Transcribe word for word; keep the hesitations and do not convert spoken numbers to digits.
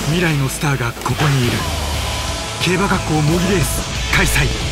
未来のスターがここにいる。競馬学校模擬レース開催。